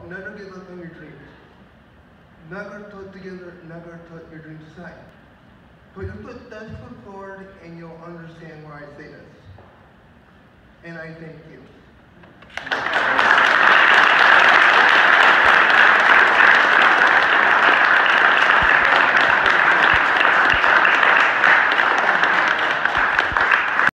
never give up on your dreams. Never put together, never put your dreams aside. Put your best foot forward and you'll understand why I say this. And I thank you.